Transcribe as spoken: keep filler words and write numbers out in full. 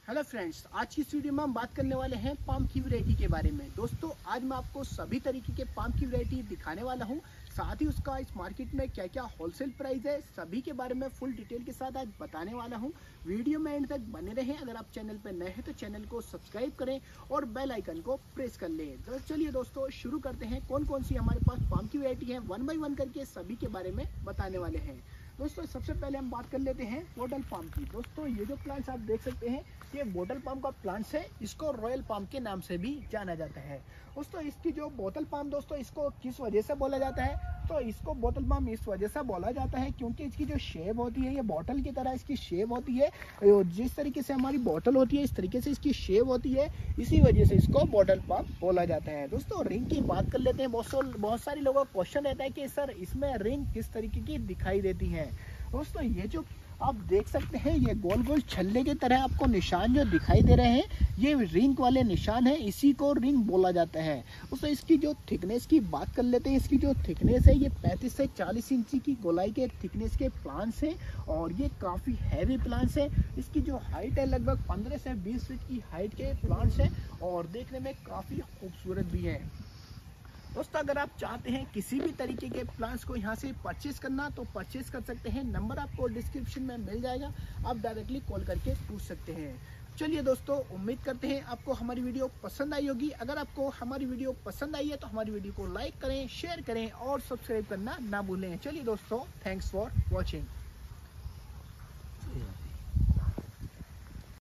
Hello friends, आज की इस वीडियो में हम बात करने वाले हैं पाम की वैरायटी के बारे में। दोस्तों, आज मैं आपको सभी तरीके के पाम की वैरायटी दिखाने वाला हूं। साथ ही उसका इस मार्केट में क्या क्या होलसेल प्राइस है, सभी के बारे में फुल डिटेल के साथ आज बताने वाला हूं। वीडियो में एंड तक बने रहें। अगर आप चैनल पर नए हैं तो चैनल को सब्सक्राइब करें और बेल आइकन को प्रेस कर लें। तो चलिए दोस्तों, शुरू करते हैं। कौन कौन सी हमारे पास पाम की वैरायटी है, वन बाई वन करके सभी के बारे में बताने वाले हैं। दोस्तों, सबसे पहले हम बात कर लेते हैं बोटल पाम की। दोस्तों, ये जो प्लांट्स आप देख सकते हैं, ये बोटल पाम का प्लांट्स है। इसको रॉयल पाम के नाम से भी जाना जाता है। दोस्तों, इसकी जो बोतल पाम, दोस्तों इसको किस वजह से बोला जाता है, तो इसको बोतल पाम इस वजह से बोला जाता है क्योंकि इसकी जो शेप होती है, ये बोतल की तरह इसकी शेप होती है। जिस तरीके से हमारी बोतल होती है, इस तरीके से इसकी शेप होती है। इसी वजह से इसको बोटल पाम बोला जाता है। दोस्तों, रिंग की बात कर लेते हैं। बहुत बहुत सारे लोगों का क्वेश्चन रहता है कि सर, इसमें रिंग किस तरीके की दिखाई देती है। दोस्तों, ये जो आप देख सकते हैं, ये गोल गोल छल्ले की तरह आपको निशान जो दिखाई दे रहे हैं, ये रिंग वाले निशान है। इसी को रिंग बोला जाता है। दोस्तों, इसकी जो थिकनेस की बात कर लेते हैं। इसकी जो थिकनेस है, ये पैंतीस से चालीस इंची की गोलाई के थिकनेस के प्लांट्स हैं और ये काफ़ी हैवी प्लांट्स है। इसकी जो हाइट है, लगभग पंद्रह से बीस फीट की हाइट के प्लांट्स हैं और देखने में काफ़ी खूबसूरत भी है। दोस्तों, अगर आप चाहते हैं किसी भी तरीके के प्लांट्स को यहाँ से परचेज करना, तो परचेज कर सकते हैं। नंबर आपको डिस्क्रिप्शन में मिल जाएगा, आप डायरेक्टली कॉल करके पूछ सकते हैं। चलिए दोस्तों, उम्मीद करते हैं आपको हमारी वीडियो पसंद आई होगी। अगर आपको हमारी वीडियो पसंद आई है तो हमारी वीडियो को लाइक करें, शेयर करें और सब्सक्राइब करना ना भूलें। चलिए दोस्तों, थैंक्स फॉर वॉचिंग।